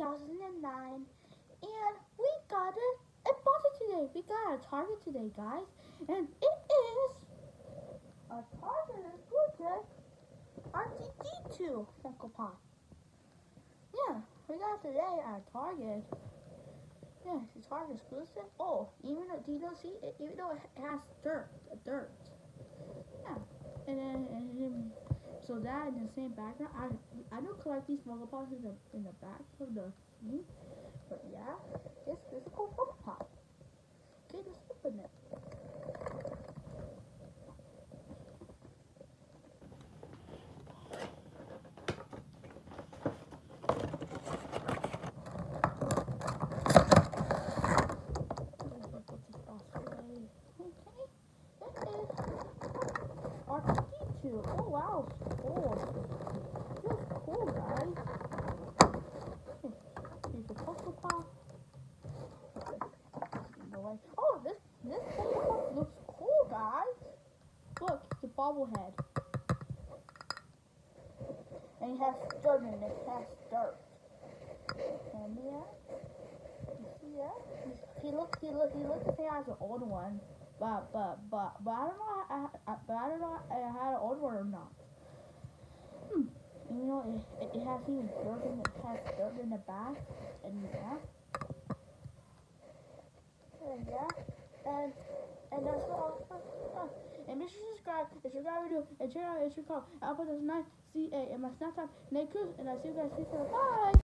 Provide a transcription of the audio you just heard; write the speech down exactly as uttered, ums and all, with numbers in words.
thousand nine, and we got a, a button today. We got a target today, guys, and it is a target exclusive R T D two Funko Pop. Yeah, we got today our target. Yeah, it's target exclusive. Oh, even though, do you know, see, it, even though it has dirt, dirt. Yeah, and then, and then so that in the same background, I I don't collect these Funko Pops in the in the back of the scene, but yeah, it's physical Funko Pop. Okay, let's open it. R T D two. Oh wow, cool. Feels cool, guys. Here's the Funko Pop. Oh, this this Funko Pop looks cool, guys. Look, it's a bobblehead. And it has dirt in it. It has dirt. And yeah, you see that? He looks, he looks, he looks like he has an old one. But, but, but, but I don't know. I, I, but I don't know if I had an old one or not. Hmm. You know, it, it, it has even dirt in it. It has dirt in the back, and yeah, and yeah, and and that's all. Uh, and make sure to subscribe. And subscribe video. And check out Instagram. I'll put this nice C A and my Snapchat. And I and I see you guys later. Bye.